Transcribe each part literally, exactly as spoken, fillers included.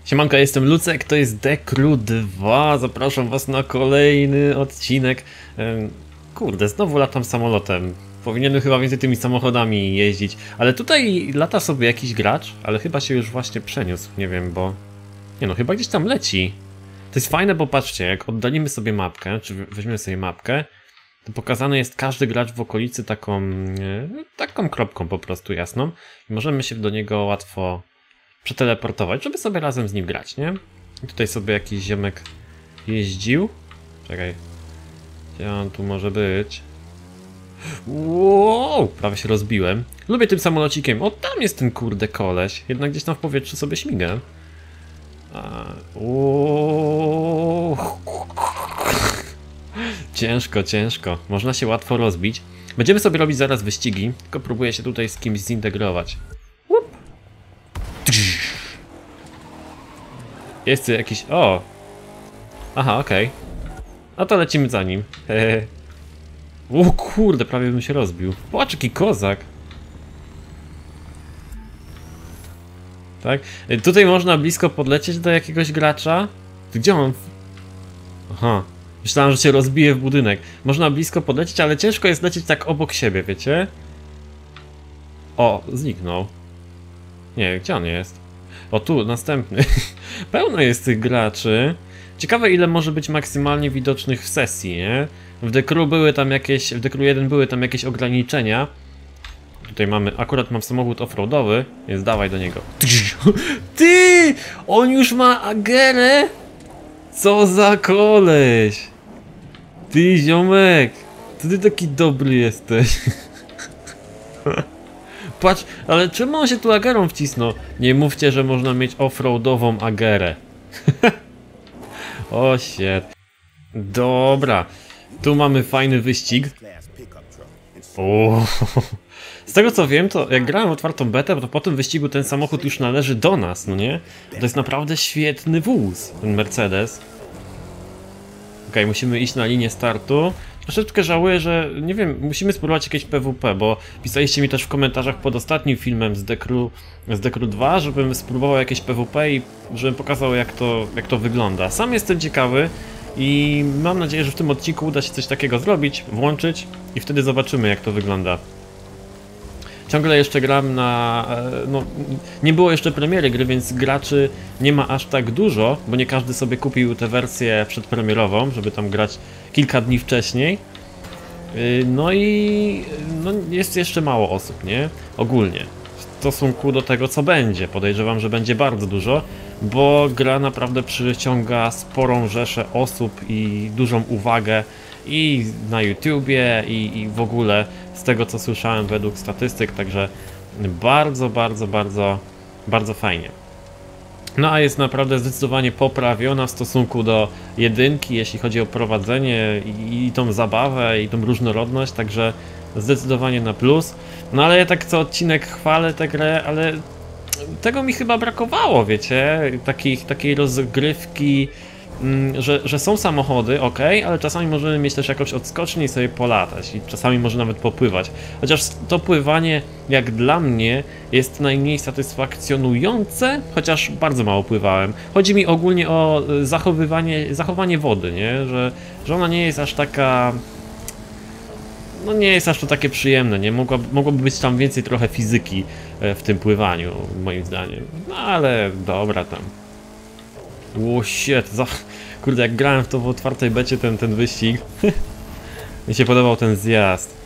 Siemanko, jestem Lucek, to jest Dekru dwa, zapraszam was na kolejny odcinek. Kurde, znowu latam samolotem. Powinienem chyba więcej tymi samochodami jeździć. Ale tutaj lata sobie jakiś gracz, ale chyba się już właśnie przeniósł, nie wiem, bo... Nie no, chyba gdzieś tam leci. To jest fajne, bo patrzcie, jak oddalimy sobie mapkę, czy weźmiemy sobie mapkę, to pokazany jest każdy gracz w okolicy taką... taką kropką po prostu jasną. I możemy się do niego łatwo przeteleportować, żeby sobie razem z nim grać, nie? I tutaj sobie jakiś ziomek jeździł. Czekaj. Gdzie on tu może być? Wow, prawie się rozbiłem. Lubię tym samolocikiem. O, tam jest ten kurde koleś. Jednak gdzieś tam w powietrzu sobie śmiga. A, o, ciężko, ciężko. Można się łatwo rozbić. Będziemy sobie robić zaraz wyścigi, tylko próbuję się tutaj z kimś zintegrować. Jest tu jakiś... O! Aha, okej. Okay. No to lecimy za nim. Hehe. O kurde, prawie bym się rozbił. Patrz, jaki kozak. Tak? Tutaj można blisko podlecieć do jakiegoś gracza. Gdzie on? Aha. Myślałem, że się rozbije w budynek. Można blisko podlecieć, ale ciężko jest lecieć tak obok siebie, wiecie? O, zniknął. Nie, gdzie on jest? O, tu, następny. Pełno jest tych graczy. Ciekawe, ile może być maksymalnie widocznych w sesji, nie? W Dekru były tam jakieś, w Dekru jeden były tam jakieś ograniczenia. Tutaj mamy, akurat mam samochód offroadowy, więc dawaj do niego. Ty! On już ma agerę? Co za koleś! Ty, ziomek! To ty taki dobry jesteś. Patrz, ale czemu on się tu agerą wcisnął? Nie mówcie, że można mieć offroadową agerę. O shit. Dobra. Tu mamy fajny wyścig. O. Z tego co wiem, to jak grałem w otwartą betę, to po tym wyścigu ten samochód już należy do nas, no nie? To jest naprawdę świetny wóz, ten Mercedes. Okej, okay, musimy iść na linię startu. Troszeczkę żałuję, że, nie wiem, musimy spróbować jakieś P W P, bo pisaliście mi też w komentarzach pod ostatnim filmem z Dekru, z Dekru dwa, żebym spróbował jakieś P W P i żebym pokazał, jak to, jak to wygląda. Sam jestem ciekawy i mam nadzieję, że w tym odcinku uda się coś takiego zrobić, włączyć i wtedy zobaczymy, jak to wygląda. Ciągle jeszcze gram na... no, nie było jeszcze premiery gry, więc graczy nie ma aż tak dużo, bo nie każdy sobie kupił tę wersję przedpremierową, żeby tam grać kilka dni wcześniej. No i no, jest jeszcze mało osób, nie? Ogólnie. W stosunku do tego, co będzie. Podejrzewam, że będzie bardzo dużo, bo gra naprawdę przyciąga sporą rzeszę osób i dużą uwagę i na YouTubie, i, i w ogóle z tego, co słyszałem według statystyk, także bardzo, bardzo, bardzo, bardzo fajnie. No a jest naprawdę zdecydowanie poprawiona w stosunku do jedynki, jeśli chodzi o prowadzenie i, i tą zabawę, i tą różnorodność, także zdecydowanie na plus. No ale ja tak co odcinek chwalę tę grę, ale tego mi chyba brakowało, wiecie, Takich, takiej rozgrywki, Że, że są samochody, ok, ale czasami możemy mieć też jakąś odskocznię i sobie polatać i czasami może nawet popływać. Chociaż to pływanie, jak dla mnie, jest najmniej satysfakcjonujące, chociaż bardzo mało pływałem. Chodzi mi ogólnie o zachowywanie, zachowanie wody, nie? Że, że ona nie jest aż taka... No nie jest aż to takie przyjemne, nie? Mogła, mogłoby być tam więcej trochę fizyki w tym pływaniu, moim zdaniem. No ale dobra tam. O shit, za... kurde, jak grałem w to w otwartej becie, ten, ten wyścig. Mi się podobał ten zjazd.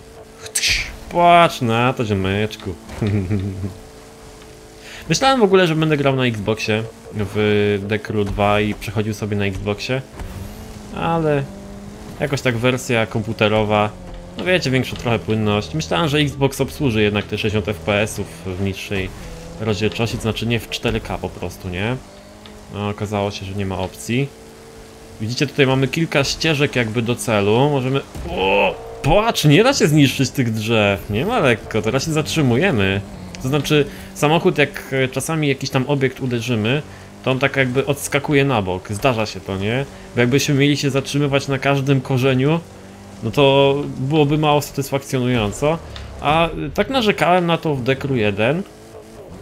Patrz na to, ziomeczku. Myślałem w ogóle, że będę grał na Xboxie w Dekru dwa i przechodził sobie na Xboxie, ale jakoś tak wersja komputerowa, no wiecie, większa trochę płynność. Myślałem, że Xbox obsłuży jednak te sześćdziesiąt F P S ów w niższej rozdzielczości, to znaczy nie w cztery K po prostu, nie? No, okazało się, że nie ma opcji. Widzicie, tutaj mamy kilka ścieżek jakby do celu. Możemy... O, patrz, nie da się zniszczyć tych drzew. Nie ma lekko, teraz się zatrzymujemy. To znaczy, samochód jak czasami jakiś tam obiekt uderzymy, to on tak jakby odskakuje na bok. Zdarza się to, nie? Bo jakbyśmy mieli się zatrzymywać na każdym korzeniu, no to byłoby mało satysfakcjonująco. A tak narzekałem na to w Dekru jeden. Bo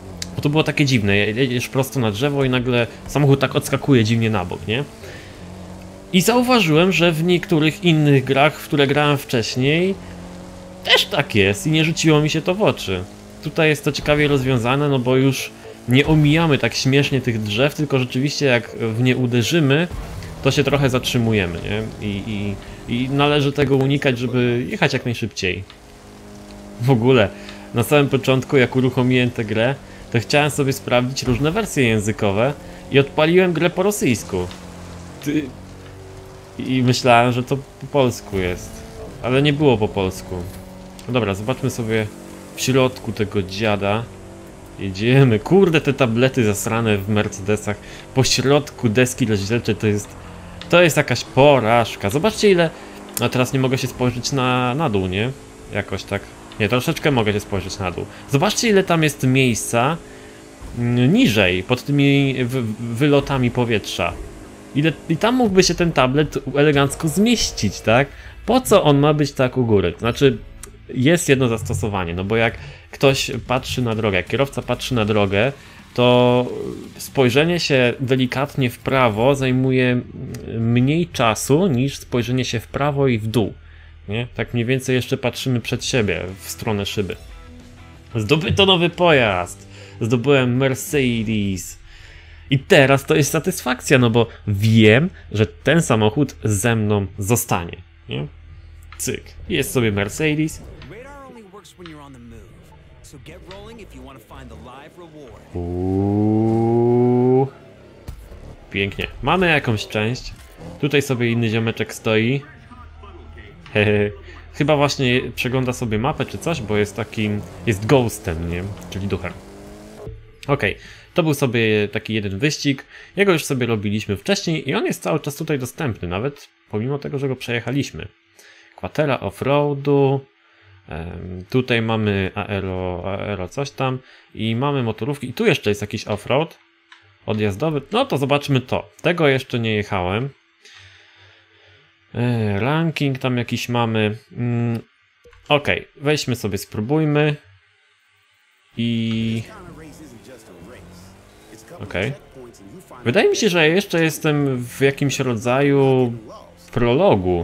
to było takie dziwne, jedziesz prosto na drzewo i nagle samochód tak odskakuje dziwnie na bok, nie? I zauważyłem, że w niektórych innych grach, w które grałem wcześniej, też tak jest i nie rzuciło mi się to w oczy. Tutaj jest to ciekawie rozwiązane, no bo już nie omijamy tak śmiesznie tych drzew, tylko rzeczywiście jak w nie uderzymy, to się trochę zatrzymujemy, nie? I, i, i należy tego unikać, żeby jechać jak najszybciej. W ogóle, na samym początku jak uruchomiłem tę grę, to chciałem sobie sprawdzić różne wersje językowe i odpaliłem grę po rosyjsku. Ty... I myślałem, że to po polsku jest, ale nie było po polsku. No dobra, zobaczmy sobie w środku tego dziada. Jedziemy. Kurde, te tablety zasrane w Mercedesach po środku deski rozdzielczej to jest... To jest jakaś porażka. Zobaczcie ile... A teraz nie mogę się spojrzeć na, na dół, nie? Jakoś tak... Nie, troszeczkę mogę się spojrzeć na dół. Zobaczcie ile tam jest miejsca niżej, pod tymi wylotami powietrza. Ile, I tam mógłby się ten tablet elegancko zmieścić, tak? Po co on ma być tak u góry? Znaczy, jest jedno zastosowanie, no bo jak ktoś patrzy na drogę, jak kierowca patrzy na drogę, to spojrzenie się delikatnie w prawo zajmuje mniej czasu niż spojrzenie się w prawo i w dół. Nie? Tak mniej więcej jeszcze patrzymy przed siebie, w stronę szyby. Zdobyto nowy pojazd! Zdobyłem Mercedes. I teraz to jest satysfakcja, no bo wiem, że ten samochód ze mną zostanie. Nie? Cyk. Jest sobie Mercedes. Uuu. Pięknie. Mamy jakąś część. Tutaj sobie inny ziomeczek stoi. Hehe. Chyba właśnie przegląda sobie mapę czy coś, bo jest takim... jest ghostem, nie? Czyli duchem. Okej. Okay. To był sobie taki jeden wyścig. Jego już sobie robiliśmy wcześniej i on jest cały czas tutaj dostępny, nawet pomimo tego, że go przejechaliśmy. Kwatera offroadu. Tutaj mamy aero, aero coś tam i mamy motorówki i tu jeszcze jest jakiś offroad odjazdowy, no to zobaczmy to. Tego jeszcze nie jechałem. Ranking tam jakiś mamy. Ok, weźmy sobie, spróbujmy i... ok. Wydaje mi się, że jeszcze jestem w jakimś rodzaju prologu.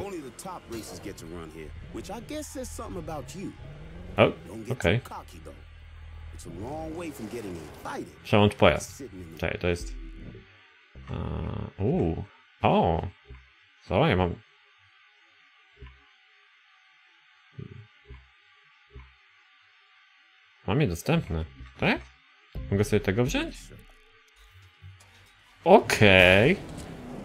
O, okej. Okay. Przełącz pojazd. Czekaj, to jest... Uuu. O! Co ja mam? Mam je dostępne, tak? Mogę sobie tego wziąć? Okej. Okay.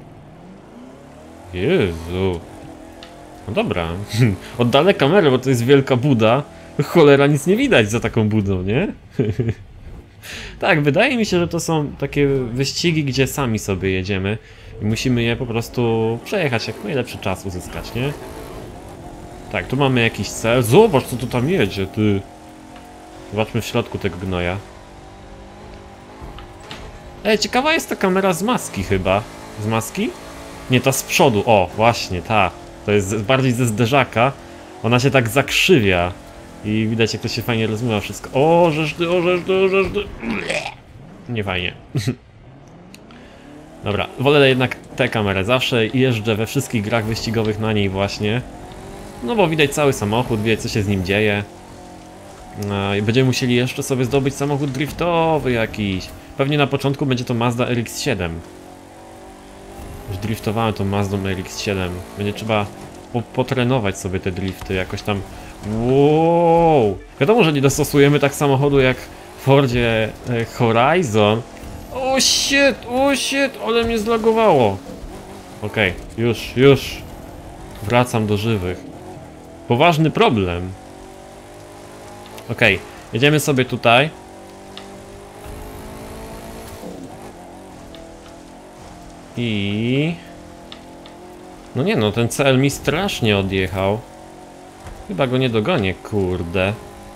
Jezu. No dobra. Oddalę kamerę, bo to jest wielka buda. Cholera, nic nie widać za taką budą, nie? Tak, wydaje mi się, że to są takie wyścigi, gdzie sami sobie jedziemy i musimy je po prostu przejechać, jak najlepszy czas uzyskać, nie? Tak, tu mamy jakiś cel. Zobacz, co tu tam jedzie, ty. Zobaczmy w środku tego gnoja. Ej, ciekawa jest ta kamera z maski chyba. Z maski? Nie, ta z przodu. O, właśnie, ta. To jest bardziej ze zderzaka. Ona się tak zakrzywia. I widać, jak to się fajnie rozmywa wszystko. O, żeszty, o, żeszty, o, żeszty. Nie fajnie. Dobra, wolę jednak tę kamerę. Zawsze jeżdżę we wszystkich grach wyścigowych na niej właśnie. No bo widać cały samochód, widać, co się z nim dzieje. No, i będziemy musieli jeszcze sobie zdobyć samochód driftowy jakiś. Pewnie na początku będzie to Mazda R X siedem. Już driftowałem tą Mazdą R X siedem. Będzie trzeba po potrenować sobie te drifty, jakoś tam... Wow! Wiadomo, że nie dostosujemy tak samochodu jak w Fordzie Horizon. O shit, o shit, ale mnie zlagowało. Okej, okay, już, już. Wracam do żywych. Poważny problem. Okej, okay, jedziemy sobie tutaj. I... No nie no, ten C L mi strasznie odjechał. Chyba go nie dogonię, kurde.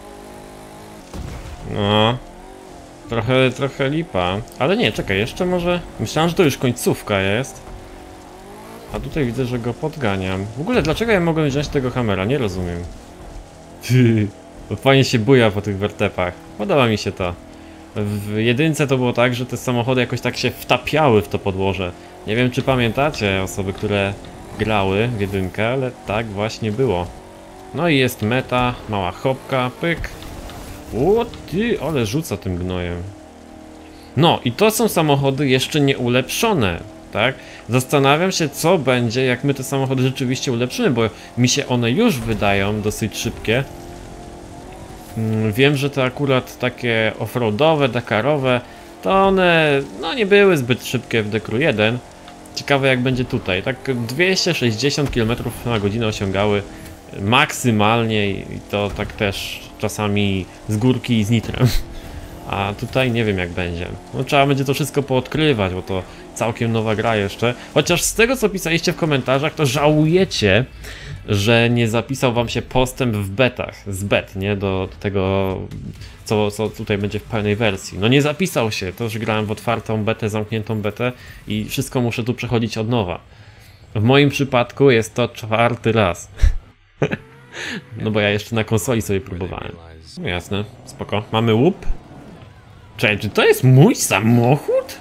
No. Trochę, trochę lipa. Ale nie, czekaj, jeszcze może... Myślałem, że to już końcówka jest. A tutaj widzę, że go podganiam. W ogóle, dlaczego ja mogłem wziąć tego Hammera? Nie rozumiem. Ty, to fajnie się buja po tych wertepach. Podoba mi się to. W jedynce to było tak, że te samochody jakoś tak się wtapiały w to podłoże. Nie wiem, czy pamiętacie osoby, które grały w jedynkę, ale tak właśnie było. No i jest meta, mała chopka, pyk. O ty, ale rzuca tym gnojem. No i to są samochody jeszcze nie ulepszone, tak? Zastanawiam się, co będzie, jak my te samochody rzeczywiście ulepszymy, bo mi się one już wydają dosyć szybkie. Wiem, że te akurat takie offroadowe, dakarowe, to one no nie były zbyt szybkie w Dekru jeden. Ciekawe jak będzie tutaj, tak dwieście sześćdziesiąt kilometrów na godzinę osiągały maksymalnie i to tak też czasami z górki i z nitrem. A tutaj nie wiem jak będzie. No trzeba będzie to wszystko poodkrywać, bo to całkiem nowa gra jeszcze. Chociaż z tego co pisaliście w komentarzach, to żałujecie, że nie zapisał wam się postęp w betach, z bet, nie? Do, do tego, co, co tutaj będzie w pełnej wersji. No nie zapisał się, to już grałem w otwartą betę, zamkniętą betę i wszystko muszę tu przechodzić od nowa. W moim przypadku jest to czwarty raz. No bo ja jeszcze na konsoli sobie próbowałem. No jasne, spoko. Mamy łup. Czekaj, czy to jest mój samochód?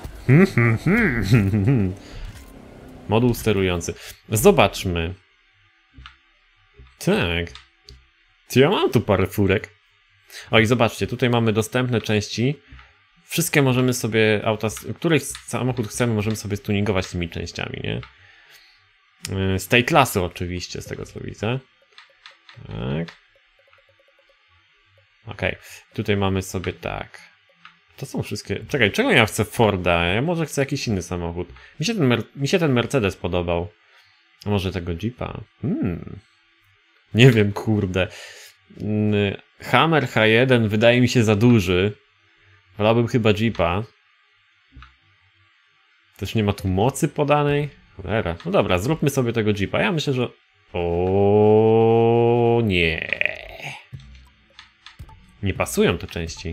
Moduł sterujący. Zobaczmy. Tak. Czy ja mam tu parę furek? O i zobaczcie, tutaj mamy dostępne części. Wszystkie możemy sobie, auta, których samochód chcemy, możemy sobie stuningować tymi częściami, nie? Z tej klasy oczywiście, z tego co widzę. Tak. Okej, tutaj mamy sobie tak. To są wszystkie... Czekaj, czego ja chcę Forda? Ja może chcę jakiś inny samochód. Mi się ten, mer... Mi się ten Mercedes podobał. A może tego Jeepa? Hmm. Nie wiem, kurde. Hammer H jeden wydaje mi się za duży. Wolałbym chyba Jeepa. Też nie ma tu mocy podanej. Cholera. No dobra, zróbmy sobie tego Jeepa. Ja myślę, że... O nie. Nie pasują te części.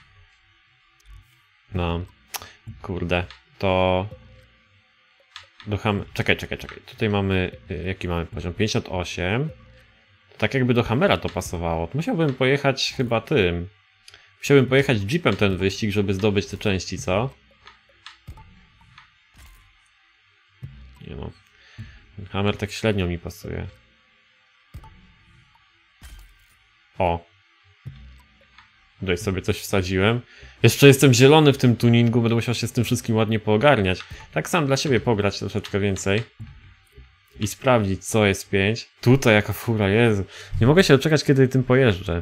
No. Kurde. To... Do ham... Czekaj, czekaj, czekaj. Tutaj mamy... Jaki mamy poziom? pięćdziesiąt osiem. Tak jakby do Hammera to pasowało. To musiałbym pojechać chyba tym. Musiałbym pojechać Jeepem ten wyścig, żeby zdobyć te części, co? Nie no. Hammer tak średnio mi pasuje. O. Tutaj sobie coś wsadziłem. Jeszcze jestem zielony w tym tuningu, będę musiał się z tym wszystkim ładnie poogarniać. Tak sam dla siebie pograć troszeczkę więcej. I sprawdzić, co jest pięć. Tutaj jaka fura, Jezu. Nie mogę się doczekać, kiedy tym pojeżdżę.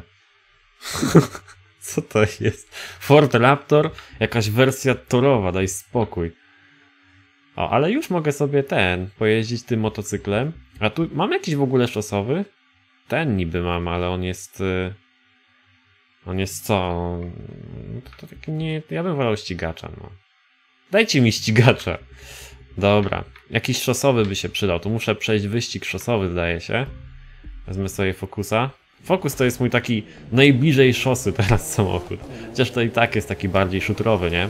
Co to jest? Ford Raptor? Jakaś wersja torowa, daj spokój. O, ale już mogę sobie ten, pojeździć tym motocyklem. A tu mam jakiś w ogóle szosowy? Ten niby mam, ale on jest... On jest co? To, to taki nie... Ja bym wolał ścigacza, no. Dajcie mi ścigacza. Dobra. Jakiś szosowy by się przydał. Tu muszę przejść wyścig szosowy, zdaje się. Wezmę sobie Focusa. Focus to jest mój taki najbliżej szosy teraz samochód. Chociaż to i tak jest taki bardziej shooterowy, nie?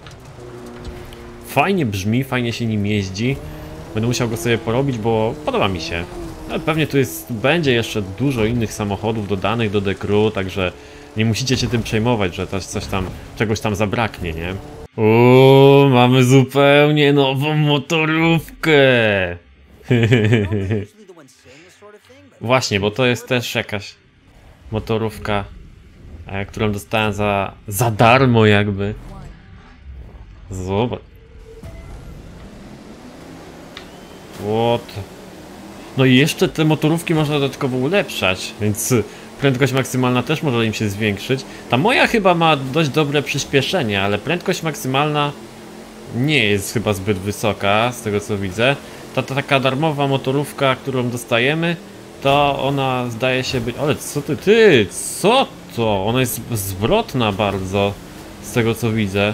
Fajnie brzmi, fajnie się nim jeździ. Będę musiał go sobie porobić, bo podoba mi się. Ale pewnie tu jest, będzie jeszcze dużo innych samochodów dodanych do Dekru, także nie musicie się tym przejmować, że coś, coś tam, czegoś tam zabraknie, nie? Uuu, mamy zupełnie nową motorówkę! Właśnie, bo to jest też jakaś motorówka, e, którą dostałem za, za darmo jakby. Zobacz. What? No i jeszcze te motorówki można dodatkowo ulepszać, więc prędkość maksymalna też może im się zwiększyć. Ta moja chyba ma dość dobre przyspieszenie, ale prędkość maksymalna nie jest chyba zbyt wysoka, z tego co widzę. Ta, ta taka darmowa motorówka, którą dostajemy, to ona zdaje się być... Ale co ty, ty, co to? Ona jest zwrotna bardzo, z tego co widzę.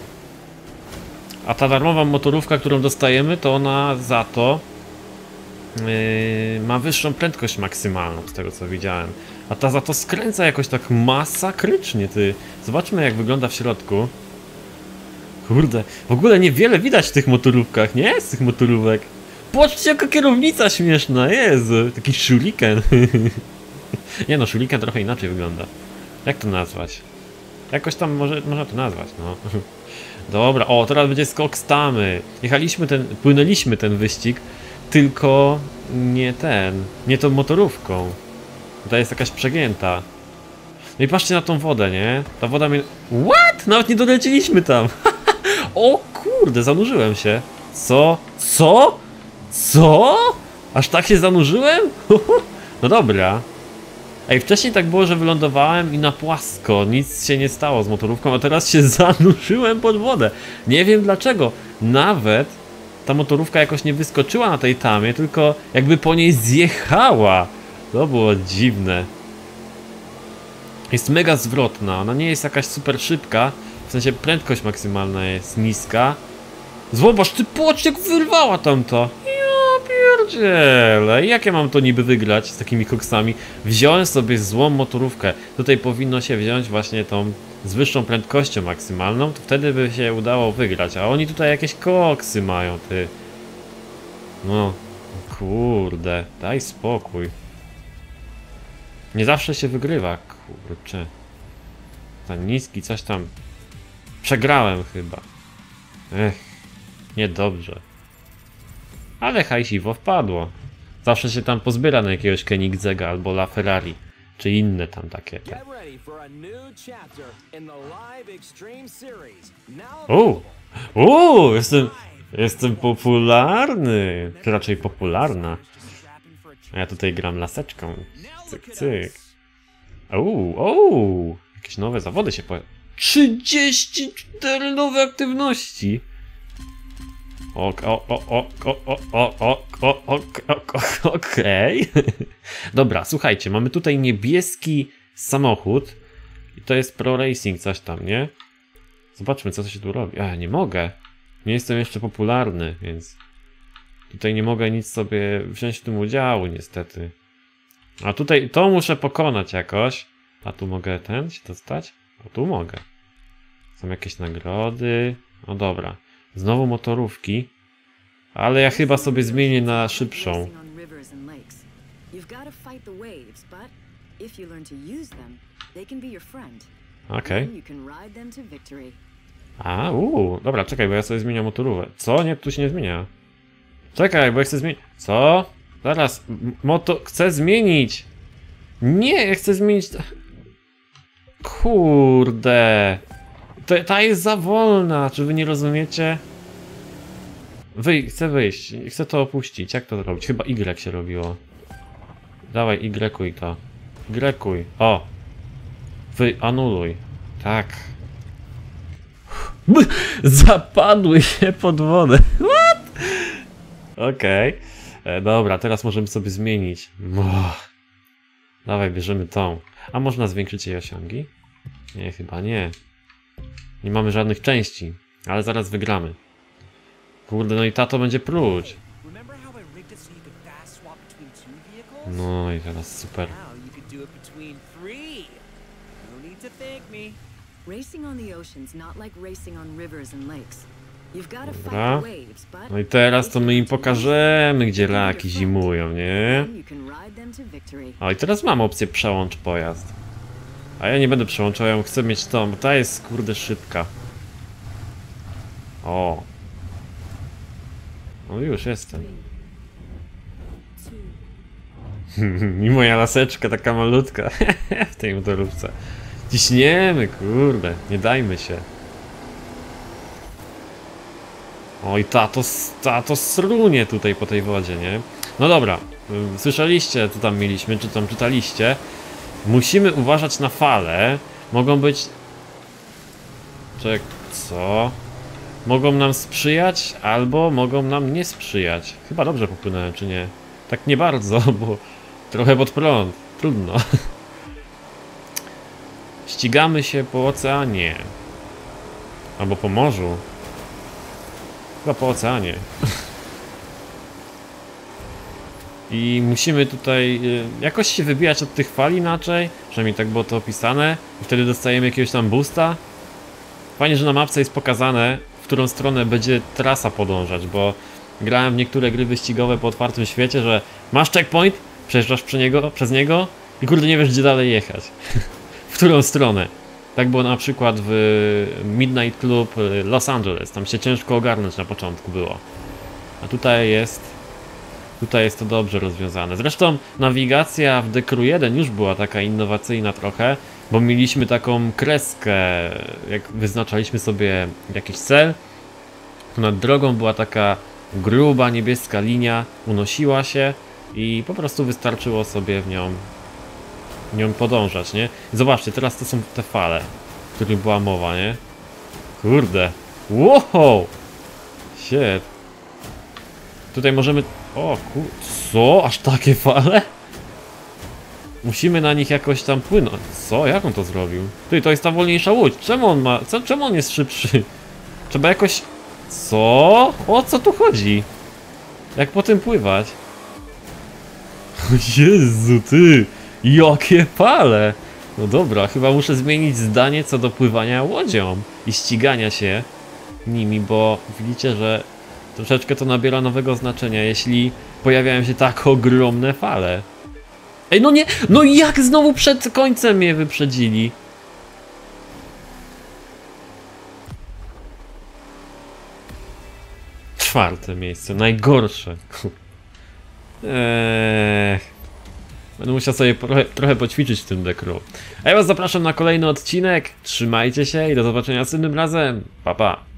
A ta darmowa motorówka, którą dostajemy, to ona za to yy, ma wyższą prędkość maksymalną, z tego co widziałem. A ta za to skręca jakoś tak masakrycznie, ty. Zobaczmy jak wygląda w środku. Kurde, w ogóle niewiele widać w tych motorówkach, nie? Z tych motorówek. Patrzcie jaka kierownica śmieszna, Jezu. Taki shuriken. Nie no, shuriken trochę inaczej wygląda. Jak to nazwać? Jakoś tam może, można to nazwać, no. Dobra, o, teraz będzie skok z tamy. Jechaliśmy ten, płynęliśmy ten wyścig, tylko nie ten, nie tą motorówką. Ta jest jakaś przegięta. No i patrzcie na tą wodę, nie? Ta woda mnie... What? Nawet nie dolecieliśmy tam. O kurde, zanurzyłem się. Co? Co? Co? Aż tak się zanurzyłem? No dobra. Ej, wcześniej tak było, że wylądowałem i na płasko, nic się nie stało z motorówką, a teraz się zanurzyłem pod wodę. Nie wiem dlaczego. Nawet ta motorówka jakoś nie wyskoczyła na tej tamie, tylko jakby po niej zjechała. To było dziwne. Jest mega zwrotna, ona nie jest jakaś super szybka, w sensie prędkość maksymalna jest niska. Zobacz, ty patrz jak wyrwała tamto. Ja pierdziele, jak ja mam to niby wygrać z takimi koksami? Wziąłem sobie złą motorówkę, tutaj powinno się wziąć właśnie tą z wyższą prędkością maksymalną, to wtedy by się udało wygrać, a oni tutaj jakieś koksy mają, ty. No, kurde, daj spokój. Nie zawsze się wygrywa, kurczę. Za niski coś tam. Przegrałem chyba. Ech, niedobrze. Ale hajsiwo wpadło. Zawsze się tam pozbiera na jakiegoś Koenigsegga albo La Ferrari. Czy inne tam takie. Uuu, uuu, jestem, jestem popularny. Czy raczej popularna. A ja tutaj gram laseczką. Cyk, cyk. Uuu, uuu. Jakieś nowe zawody się pojawiły. trzydzieści cztery nowe aktywności. O, o, o, o, o, o, o, o, o, o, okej. Dobra, słuchajcie, mamy tutaj niebieski samochód. I to jest Pro Racing coś tam, nie? Zobaczmy, co to się tu robi. A, ja nie mogę. Nie jestem jeszcze popularny, więc... Tutaj nie mogę nic sobie wziąć w tym udziału, niestety. A tutaj to muszę pokonać jakoś. A tu mogę ten się dostać? O, tu mogę. Są jakieś nagrody. O dobra. Znowu motorówki. Ale ja chyba sobie zmienię na szybszą. Okej. Okay. A, uuu. Dobra, czekaj, bo ja sobie zmieniam motorówkę. Co? Nie, tu się nie zmienia. Czekaj, bo ja chcę zmienić. Co? Zaraz. Moto... Chcę zmienić. Nie, ja chcę zmienić... Kurde. Ta, ta jest za wolna. Czy wy nie rozumiecie? Wyj, chcę wyjść. Chcę to opuścić. Jak to robić? Chyba Y się robiło. Dawaj, Y-kuj to. Y-kuj. O. Wy, anuluj. Tak. Zapadły się pod wodę. What? Okej. Okay. Dobra, teraz możemy sobie zmienić. Oh. Dawaj, bierzemy tą. A można zwiększyć jej osiągi? Nie, chyba nie. Nie mamy żadnych części, ale zaraz wygramy. Kurde, no i tato będzie próć. No i teraz super. Dobra. No i teraz to my im pokażemy, gdzie laki zimują, nie? O, i teraz mam opcję przełącz pojazd. A ja nie będę przełączał, ja chcę mieć tą, bo ta jest kurde szybka. O. No już jestem. I moja laseczka taka malutka w tej motorówce. Ciśniemy, kurde, nie dajmy się. Oj, tato, tato srunie tutaj po tej wodzie, nie? No dobra, słyszeliście, co tam mieliśmy, czy tam czytaliście. Musimy uważać na fale. Mogą być... Czek, co? Mogą nam sprzyjać, albo mogą nam nie sprzyjać. Chyba dobrze popłynąłem, czy nie? Tak nie bardzo, bo trochę pod prąd. Trudno. Ścigamy się po oceanie. Albo po morzu. Chyba po oceanie. I musimy tutaj y, jakoś się wybijać od tych fal inaczej. Przynajmniej tak było to opisane. I wtedy dostajemy jakiegoś tam boosta. Fajnie, że na mapce jest pokazane, w którą stronę będzie trasa podążać, bo grałem w niektóre gry wyścigowe po otwartym świecie, że masz checkpoint, przejeżdżasz przy niego, przez niego i kurde nie wiesz, gdzie dalej jechać. W którą stronę. Tak było na przykład w Midnight Club Los Angeles, tam się ciężko ogarnąć na początku było. A tutaj jest... Tutaj jest to dobrze rozwiązane. Zresztą nawigacja w The Crew jeden już była taka innowacyjna trochę, bo mieliśmy taką kreskę, jak wyznaczaliśmy sobie jakiś cel, to nad drogą była taka gruba niebieska linia, unosiła się i po prostu wystarczyło sobie w nią, w nią podążać, nie? Zobaczcie, teraz to są te fale, o których była mowa, nie? Kurde. Wow! Shit. Tutaj możemy... O kur... Co? Aż takie fale? Musimy na nich jakoś tam płynąć. Co? Jak on to zrobił? Ty, to jest ta wolniejsza łódź. Czemu on ma... Co? Czemu on jest szybszy? Trzeba jakoś... Co? O co tu chodzi? Jak po tym pływać? Jezu, ty! Jakie fale! No dobra, chyba muszę zmienić zdanie co do pływania łodzią i ścigania się nimi, bo widzicie, że troszeczkę to nabiera nowego znaczenia, jeśli pojawiają się tak ogromne fale. Ej, no nie! No jak znowu przed końcem mnie wyprzedzili? Czwarte miejsce, najgorsze. Eee, będę musiał sobie trochę, trochę poćwiczyć w tym The Crew. A ja was zapraszam na kolejny odcinek. Trzymajcie się i do zobaczenia następnym razem. Pa, pa.